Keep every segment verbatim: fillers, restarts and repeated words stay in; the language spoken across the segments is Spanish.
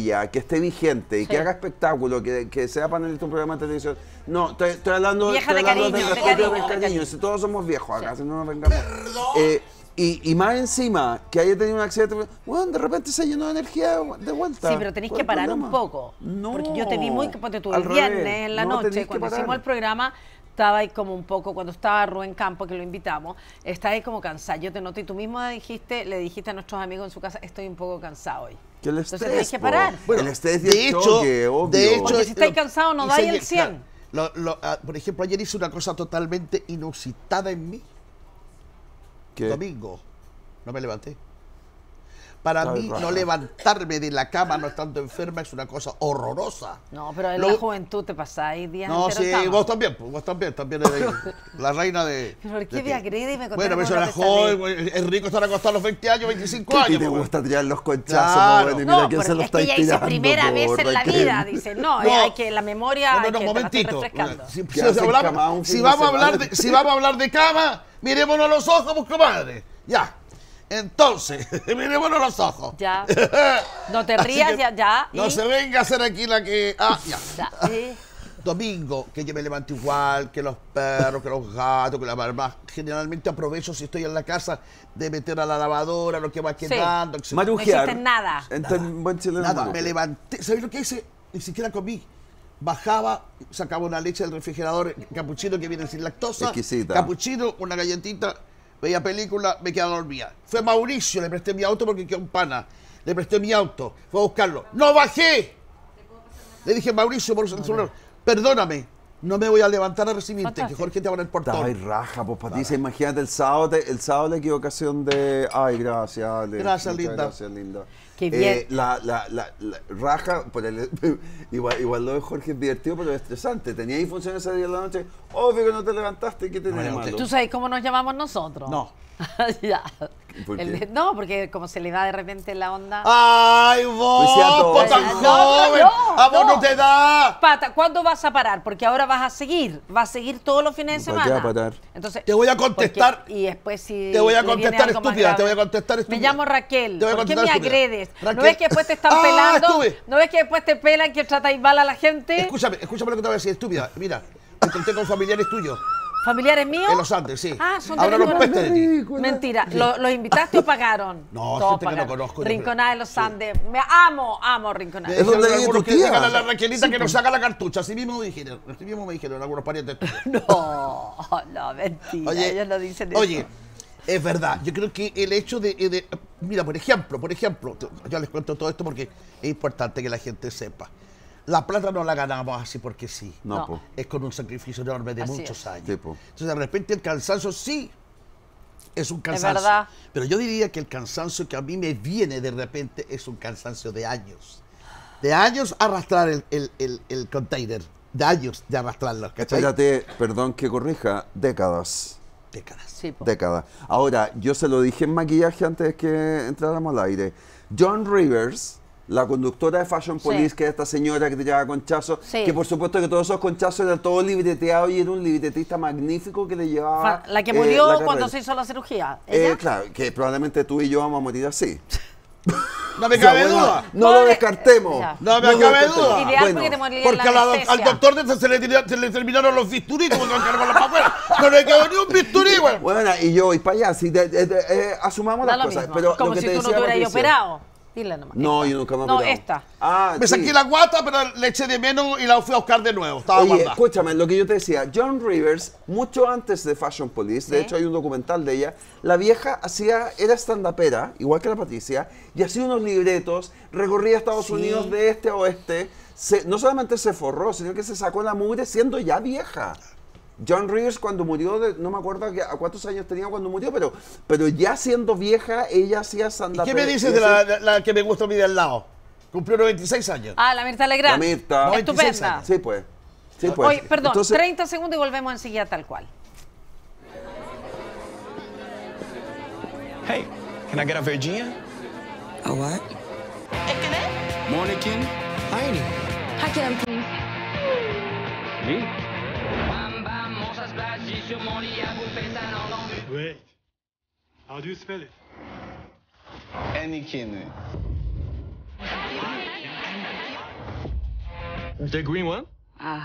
estrella que esté vigente y Sí. que haga espectáculo, que, que sea panelista de un programa de televisión. No, estoy, estoy hablando, Vieja estoy de hablando cariño, del de respeto y cariño, del de cariño. cariño. Si todos somos viejos acá, si no nos vengamos. Eh, y, y más encima, que haya tenido un accidente, bueno, de repente se llenó de energía de vuelta. Sí, pero tenéis ¿Cuál que es el parar un problema? poco. No. Porque yo te vi muy, ponte tú, al el viernes revés. en la No, tenéis noche, que cuando parar. hicimos el programa, estaba ahí como un poco, cuando estaba Rubén Campo, que lo invitamos, estaba ahí como cansado. Yo te noté y tú mismo dijiste, le dijiste a nuestros amigos en su casa, estoy un poco cansado hoy. Que el Entonces estrés, tenés que po. parar. Bueno, el estrés y de el hecho, choque, obvio. de hecho, Porque si estáis lo- cansados no y dais se- el cien. claro, lo- lo- ah, por ejemplo, ayer hice una cosa totalmente inusitada en mí. ¿Qué? Domingo. No me levanté. Para Ay, mí, raja. no levantarme de la cama no estando enferma es una cosa horrorosa. No, pero en Lo- la juventud te pasáis días No, enteros sí, en cama. vos también, pues, vos también, también eres la reina de... ¿Por qué de me que- agrede y me Bueno, pero contaron eso una era pesadilla? joven, güey, es rico estar acostado a los veinte años, veinticinco Que a ti años. te pues, gusta tirar los conchazos, Claro. po, bueno, y mira No, quién se porque lo es que está ella dice tirando, primera vez por en la Raquel. vida, dice, no, No. hay que la memoria, No, hay no, no, que un te la estoy momentito. refrescando. Si, si- Quedarse si hablamos, encamado un si fin de vamos a hablar semana. de, si vamos a hablar de cama, mirémonos a los ojos, pues, comadre. Ya. Entonces, mirémonos a los ojos. Ya. No te Así rías, que ya, ya. No y- se venga a hacer aquí la que... Ah, ya. ya, y- Domingo, que yo me levanto igual, que los perros, que los gatos, que la mamá. Generalmente aprovecho si estoy en la casa de meter a la lavadora lo que va quedando, etcétera. Marujear. No hiciste nada. Entre en buen chileno, Nada, marujear. me levanté. ¿Sabes lo que hice? Ni siquiera comí. Bajaba, sacaba una leche del refrigerador, capuchino que viene sin lactosa. Exquisita. Capuchino, una galletita, veía película, me quedaba dormida. Fue a Mauricio, le presté mi auto porque quedó un pana. Le presté mi auto, fue a buscarlo. ¡No bajé! Le dije, Mauricio, por el celular, perdóname, no me voy a levantar a recibirte, que Fantástico. Jorge te abre el portón. Ay, raja, pues Patricia, imagínate el sábado, te- el sábado la equivocación de... Ay, gracias, Ale. Gracias, Muchas linda. Gracias, linda. Qué Eh, bien. la, la, la, la raja, por el- igual, igual lo de Jorge es divertido, pero es estresante. Tenía ahí función ese día de la noche, obvio que no te levantaste, ¿qué tenés de No, malo? ¿Tú sabes cómo nos llamamos nosotros? No. ya. ¿Por El qué? de- no, porque como se le da de repente la onda. ¡Ay, vos, Pues sí, a todos. po, tan No, no, joven! no, ¡A vos no no. te da! Pata, ¿cuándo vas a parar? Porque ahora vas a seguir, vas a seguir todos los fines de ¿Para qué semana. va a parar? Entonces, Te voy a contestar. porque- y después si Te voy a le viene contestar, algo más estúpida, te grave. voy a contestar, Me estúpida. llamo Raquel. Te voy a ¿Por qué me contestar, estúpida. agredes? ¿No Raquel. ves que después te están Ah, pelando? estuve. ¿No ves que después te pelan, que tratáis mal a la gente? Escúchame, escúchame lo que te voy a decir, estúpida. Mira, me encontré con familiares tuyos ¿Familiares míos? en los Andes, sí. Ah, son de Ahora los Rincón. pestes de ti. Mentira, ¿Lo- ¿los invitaste o pagaron? No, Todos gente que no pagaron. conozco, yo Rinconada de los Andes. Me amo, amo Rinconada. Me Es donde dijeron vive algunos tu que tía. díganle a la Raquelita que nos saca la cartucha. Así mismo me dijeron, así mismo me dijeron algunos parientes tuyos. No, no, mentira. Oye, ellos no dicen eso. oye, es verdad. Yo creo que el hecho de, de- mira, por ejemplo, por ejemplo, yo les cuento todo esto porque es importante que la gente sepa. La plata no la ganamos así porque sí. No, No. po. Es con un sacrificio enorme de Así muchos es. años. Sí, po. Entonces, de repente, el cansancio sí es un cansancio. verdad. Pero yo diría que el cansancio que a mí me viene de repente es un cansancio de años. De años arrastrar el, el, el, el container. De años de arrastrarlo. ¿Cachai? Espérate, perdón que corrija, décadas. Décadas. Sí, po. Décadas. Ahora, yo se lo dije en maquillaje antes de que entráramos al aire. John Rivers, la conductora de Fashion Sí. Police, que es esta señora que tiraba conchazos, Sí. que por supuesto que todos esos conchazos eran todo libreteado y era un libretista magnífico que le llevaba... Fa- La que eh, murió la cuando carrera. se hizo la cirugía. Eh, ¿Ella? claro, que probablemente tú y yo vamos a morir así. No me O sea, cabe bueno, duda. No lo Pobre- descartemos. Ya. No me lo cabe descartemos. duda. Ideal Bueno, porque te moriría Porque en a la la- al anestesia. doctor de- se le, tira- se le terminaron los bisturí como que cargó la para afuera. No le quedó ni un bisturí, güey. Bueno, y yo voy para allá, sí, de- de- de- eh, asumamos Da las lo cosas. mismo. Pero Como lo que si te tú no decía te hubieras Patricia- operado. Dile nomás. No, esta. yo nunca me he No, operado. esta. Ah, Me sí. saqué la guata, pero le eché de menos y la fui a buscar de nuevo. Estaba Oye, guardada. escúchame, lo que yo te decía, John Rivers, mucho antes de Fashion Police, de Sí. hecho hay un documental de ella, la vieja hacía, era stand-upera, igual que la Patricia, y hacía unos libretos, recorría Estados Sí. Unidos de este a oeste, se- no solamente se forró, sino que se sacó la mugre siendo ya vieja. John Rivers cuando murió, de- no me acuerdo a, qué- a cuántos años tenía cuando murió, pero, pero ya siendo vieja, ella hacía ¿Y stand-up. qué me dices de la, la- la que me gusta a mí de al lado? Cumplió noventa y seis años. Ah, la Mirta Legrand. La Mirta. noventa y seis Estupenda. años. Sí, pues. Sí, pues. Oye, perdón, Entonces- treinta segundos y volvemos enseguida tal cual. Hey, can I get a verdinha? A what? Monekin? Heine. How can I please? Me? Wait. How do you spell it? Anakin. The green one? Ah.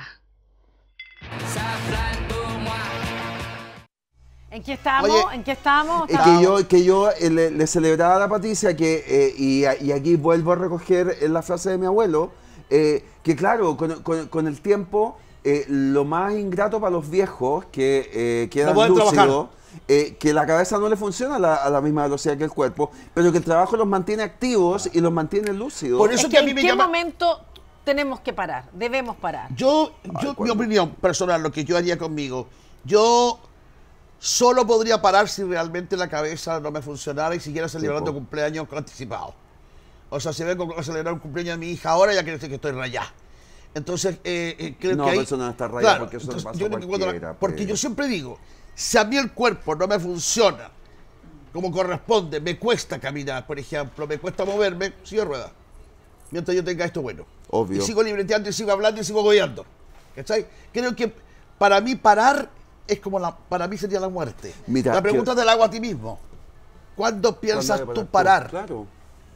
¿En qué estamos? Oye, ¿En qué estamos? Es que yo, que yo eh, le, le celebraba a la Patricia que, eh, y, y aquí vuelvo a recoger eh, la frase de mi abuelo, eh, que claro, con, con- con el tiempo, eh, lo más ingrato para los viejos que eh, quedan No pueden lúcidos, trabajar. eh, que la cabeza no le funciona a la, a la misma velocidad que el cuerpo, pero que el trabajo los mantiene activos y los mantiene lúcidos. Por eso Es que a que mí ¿En me qué llama... momento tenemos que parar? Debemos parar. Yo, Ay, yo mi ¿cuándo? opinión personal, lo que yo haría conmigo, yo solo podría parar si realmente la cabeza no me funcionara y siguiera celebrando po. cumpleaños anticipado. O sea, si vengo a celebrar un cumpleaños de mi hija ahora, ya quiere decir que estoy rayado. Entonces, eh, eh, creo No, que ahí... pero eso no está rayado, porque eso le pasa a yo creo que cuando la- cualquiera, Porque pues. yo siempre digo, si a mí el cuerpo no me funciona como corresponde, me cuesta caminar, por ejemplo, me cuesta moverme, sigo de ruedas. Mientras yo tenga esto bueno. Obvio. Y sigo libreteando y sigo hablando y sigo goleando. ¿Cachai? Creo que para mí parar es como la, para mí sería la muerte. Mira, la pregunta que- te la hago a ti mismo. ¿Cuándo piensas ¿Cuándo hay que tú parar? Claro.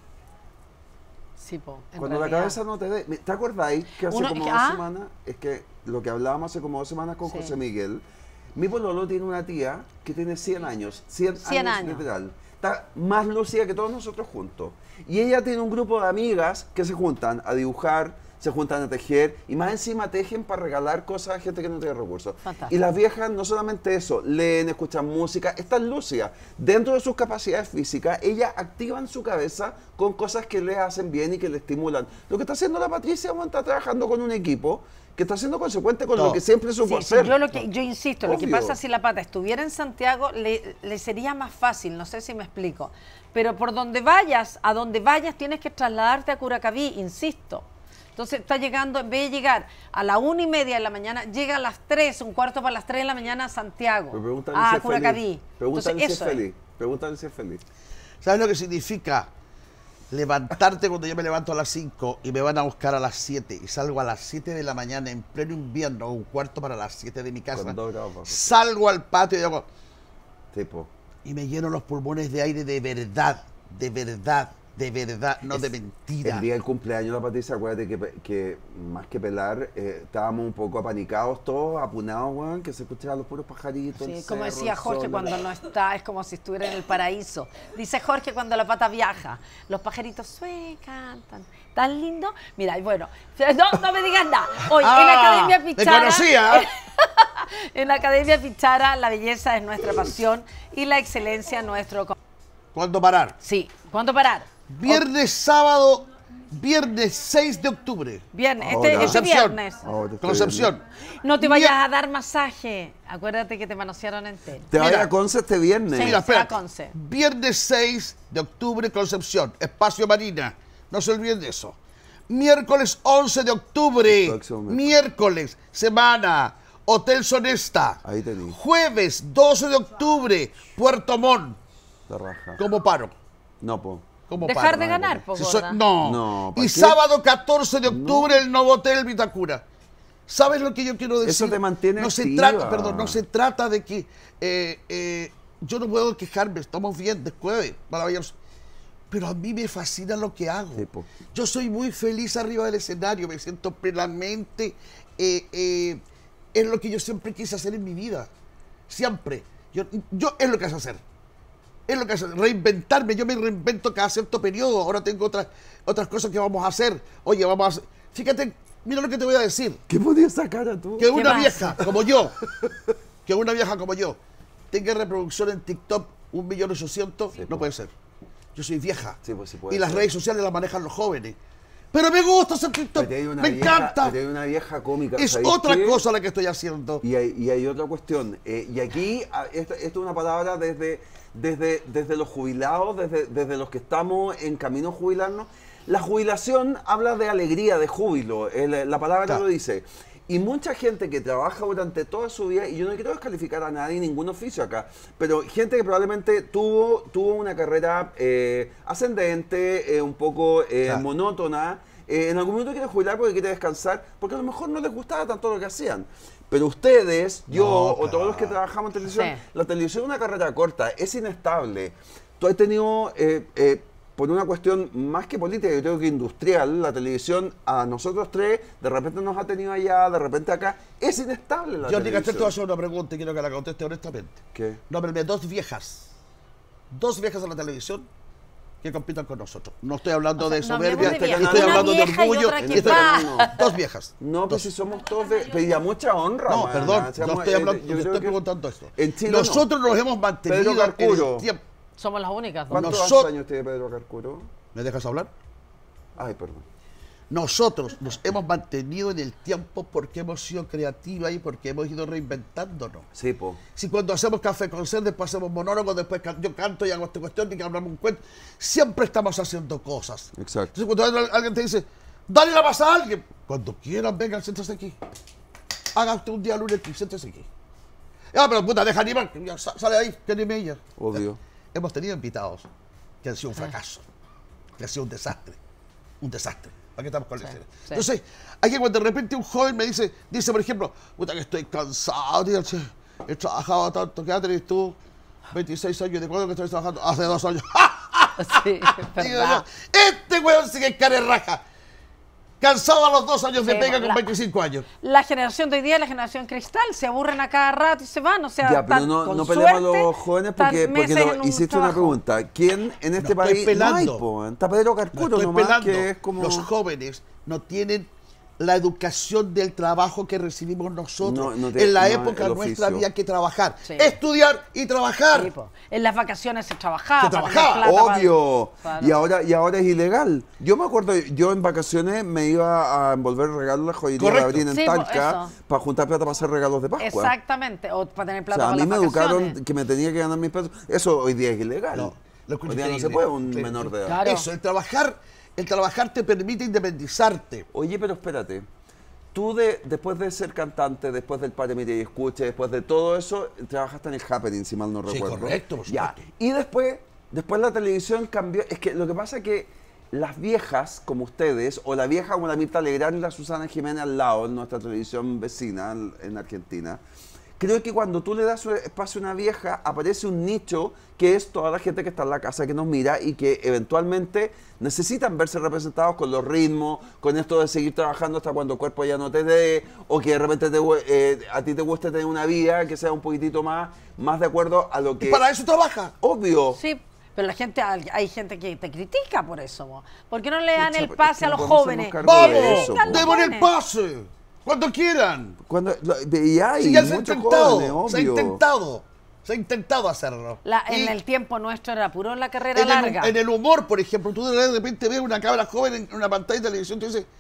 Sí, po, en Cuando la realidad. cabeza no te dé... ¿Te acordáis que hace Uno- como que- dos ah. semanas? Es que lo que hablábamos hace como dos semanas con Sí. José Miguel. Mi pololo tiene una tía que tiene cien años. cien, cien años, años. literal. Está más lúcida que todos nosotros juntos. Y ella tiene un grupo de amigas que se juntan a dibujar, se juntan a tejer y más encima tejen para regalar cosas a gente que no tiene recursos. Fantástico. Y las viejas no solamente eso, leen, escuchan música, están lúcidas. Dentro de sus capacidades físicas, ellas activan su cabeza con cosas que les hacen bien y que le estimulan. Lo que está haciendo la Patricia, bueno, está trabajando con un equipo que está siendo consecuente con No. lo que siempre supo Sí, sí, hacer. yo, lo que, yo insisto, lo que Obvio. pasa si la pata estuviera en Santiago, le, le sería más fácil, no sé si me explico. Pero por donde vayas, a donde vayas, tienes que trasladarte a Curacaví, insisto. Entonces está llegando, en vez de llegar a la una y media de la mañana, llega a las tres, un cuarto para las tres de la mañana a Santiago, Pero pregúntale a si es Curacaví. feliz. Pregúntale Entonces, si es eso es. feliz. Pregúntale si es feliz. ¿Sabes lo que significa levantarte cuando yo me levanto a las cinco y me van a buscar a las siete y salgo a las siete de la mañana en pleno invierno, un cuarto para las siete de mi casa? Con dos grados bajo cero. Salgo al patio y hago... Tipo. y me lleno los pulmones de aire de verdad, de verdad, de verdad, no de mentira. El día del cumpleaños de la Patricia, acuérdate que, pe- que más que pelar, eh, estábamos un poco apanicados todos, apunados, weón, que se escuchaban los puros pajaritos. Sí, el como cerro, decía el Jorge sol, cuando el- no está, es como si estuviera en el paraíso. Dice Jorge cuando la pata viaja, los pajaritos sue, cantan. ¿Tan lindo? Mira, y bueno, no, no me digas nada. Hoy en la Ah, Academia me Pichara... conocía. En la Academia Pichara la belleza es nuestra pasión y la excelencia nuestro... co- ¿Cuándo parar? Sí, ¿cuándo parar? Viernes, sábado, viernes seis de octubre. Viernes, Ahora. este, este Concepción. viernes. Ahora estoy Concepción. No te vayas Vier- a dar masaje. Acuérdate que te manosearon entero. Te vayas Mira. a Conce este viernes. Sí. Mira, se va a espérate. Conce. Viernes seis de octubre, Concepción, Espacio Marina. No se olviden de eso. Miércoles once de octubre. Próximo mes. Miércoles, semana, Hotel Sonesta. Ahí tení. Jueves doce de octubre, Puerto Montt. La raja. ¿Cómo paro? No, po. ¿Cómo Dejar paro? de ganar, po, Si soy- gorda. no. No, ¿para y qué? sábado catorce de octubre, el Novotel Vitacura. ¿Sabes lo que yo quiero decir? Eso te mantiene no se activa. trata, perdón, no se trata de que eh, eh, yo no puedo quejarme, estamos bien, después, maravilloso. Pero a mí me fascina lo que hago. Sí, po. Yo soy muy feliz arriba del escenario, me siento plenamente eh, eh, es lo que yo siempre quise hacer en mi vida. Siempre. Yo, yo es lo que hace hacer. Es lo que hace, reinventarme. Yo me reinvento cada cierto periodo. Ahora tengo otras, otras cosas que vamos a hacer. Oye, vamos a hacer. Fíjate, mira lo que te voy a decir. ¿Qué podías sacar a tú? Que una pasa? vieja como yo, que una vieja como yo, tenga reproducción en TikTok un millón ochocientos, no puede ser. Yo soy vieja. Sí, pues sí puede y las ser. redes sociales las manejan los jóvenes. Pero me gusta hacer TikTok. Pero hay una Me vieja- encanta. pero hay una vieja cómica. Es ¿sabéis otra qué? cosa la que estoy haciendo. Y hay, y hay otra cuestión. eh, y aquí, ah, esto, esto es una palabra desde, desde, desde los jubilados, desde, desde los que estamos en camino a jubilarnos. La jubilación habla de alegría, de júbilo. el- la palabra Claro. lo dice. Y mucha gente que trabaja durante toda su vida, y yo no quiero descalificar a nadie, ningún oficio acá, pero gente que probablemente tuvo, tuvo una carrera eh, ascendente, eh, un poco eh, Claro. monótona, eh, en algún momento quiere jubilar porque quiere descansar, porque a lo mejor no les gustaba tanto lo que hacían. Pero ustedes, yo No, o todos los que claro. trabajamos en televisión, Sí. la televisión es una carrera corta, es inestable. Tú has tenido... eh, eh, por una cuestión más que política, yo creo que industrial, la televisión a nosotros tres, de repente nos ha tenido allá, de repente acá. Es inestable la Yo, televisión. Castell, te voy a hacer una pregunta y quiero que la conteste honestamente. ¿Qué? Nómbrame dos viejas. Dos viejas en la televisión que compitan con nosotros. No estoy hablando O sea, de no soberbia, hablemos de estoy viejas. Una hablando de vieja y orgullo. otra que estoy- va. no. Dos viejas. No, pues si somos todos de... Pero ya mucha honra, No, man. perdón, O sea, no mo- estoy eh, hablando, yo te creo estoy que preguntando esto. En Chile Nosotros no. nos hemos mantenido Pedro en Carcuro. el tiempo. Somos las únicas. ¿no? ¿Cuántos Nosotros- años tiene Pedro Carcuro? ¿Me dejas hablar? Ay, perdón. Nosotros nos hemos mantenido en el tiempo porque hemos sido creativas y porque hemos ido reinventándonos. Sí, po. Si cuando hacemos café con sed, después hacemos monólogo, después can- yo canto y hago esta cuestión y que hablamos un cuento, siempre estamos haciendo cosas. Exacto. Entonces cuando alguien- alguien te dice, dale la pasada a alguien, cuando quieran, vengan, siéntese aquí. Haga usted un día lunes aquí, siéntese aquí. Ah, pero puta, deja animar, ya, sa- sale ahí, que anime ella. Obvio. Hemos tenido invitados que han sido un fracaso, que han sido un desastre, un desastre. ¿Para qué estamos con la historia? sí. Entonces, hay que cuando de repente un joven me dice, dice por ejemplo, puta que estoy cansado, tío, che, he trabajado tanto, ¿qué edad tenés tú? veintiséis años, ¿de cuándo que estoy trabajando? Hace dos años. Sí, es Digo verdad. yo, este weón sí que es cara de raja. Cansado a los dos años de Sí, pega con la- veinticinco años. La generación de hoy día es la generación cristal, se aburren a cada rato y se van, o sea, Ya, pero tan- no, con no peleemos a suerte, los jóvenes tan porque, porque meses lo- en un hiciste una trabajo. pregunta. ¿Quién en este No estoy país no hay, pelando. po? Está Pedro No Carcuro estoy nomás, pelando. que es como... Los jóvenes no tienen la educación del trabajo que recibimos nosotros. No, no te- en la no, época el nuestra oficio. había que trabajar, Sí. estudiar y trabajar. Sí, po. En las vacaciones se trabajaba. Se para trabajaba, tener plata para- Obvio. para- Y ahora, y ahora es ilegal. Yo me acuerdo, yo en vacaciones me iba a envolver regalos a la joyería de Correcto. Abril en Sí, po, Talca eso. para juntar plata para hacer regalos de Pascua. Exactamente, o para tener O plata sea, a para mí me las educaron vacaciones. que me tenía que ganar mis pesos. Eso hoy día es ilegal. No, lo hoy día no increíble. se puede un Sí, menor sí. de edad. Claro. Eso, el trabajar, el trabajar te permite independizarte. Oye, pero espérate. Tú de, después de ser cantante, después del Pare, Mire y Escuche, después de todo eso, trabajaste en el Happening, si mal no Sí, recuerdo. correcto, por Ya. supuesto. Y después, después la televisión cambió. Es que lo que pasa es que las viejas como ustedes, o la vieja como la Mirta Legrand y la Susana Jiménez al lado, en nuestra televisión vecina en en Argentina, creo que cuando tú le das espacio a una vieja, aparece un nicho que es toda la gente que está en la casa, que nos mira y que eventualmente necesitan verse representados con los ritmos, con esto de seguir trabajando hasta cuando el cuerpo ya no te dé, o que de repente te gu- eh, a ti te guste tener una vida que sea un poquitito más, más de acuerdo a lo que... Y para eso trabaja. Obvio. Sí, pero la gente, hay gente que te critica por eso. mo. ¿Por qué no le dan Pucha, el pero pase es que a no los podemos jóvenes? hacernos cargo de ¡Vamos! eso, Están po. los ¡Démosle el jóvenes. pase! Cuando quieran. Cuando, lo- y hay Sí, ya se ha muchos intentado. jóvenes, Se ha obvio. intentado. Se ha intentado hacerlo. La- en Y el tiempo nuestro era puro la carrera en, larga. el, en el humor, por ejemplo, tú de repente ves una cabra joven en una pantalla de televisión y tú dices,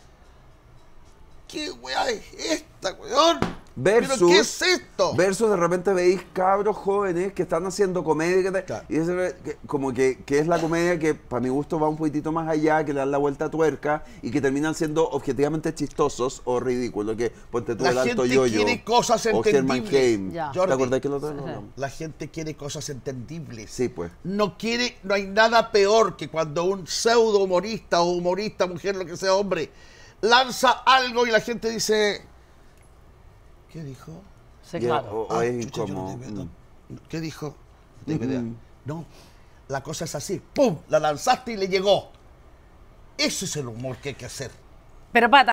¿qué weá es esta, weón? Versus, ¿Pero qué es esto? Versus de repente veis cabros jóvenes que están haciendo comedia, que te- Claro. y es que- como que, que es la comedia que para mi gusto va un poquitito más allá, que le dan la vuelta a tuerca y que terminan siendo objetivamente chistosos o ridículos, que ponte tú La el alto gente yoyo quiere cosas o Herman entendibles. Cain. Ya. ¿Te Jordi. acordás que lo otro lo hablamos? La gente quiere cosas entendibles. Sí, pues. No quiere, no hay nada peor que cuando un pseudo humorista o humorista, mujer, lo que sea, hombre, lanza algo y la gente dice, ¿qué dijo? Sí, Y- claro. o, o Ah, es chucha, yo no como... tengo- mm. ¿Qué dijo? No tengo idea. Mm. No, la cosa es así. ¡Pum! La lanzaste y le llegó. Ese es el humor que hay que hacer. Pero Pata,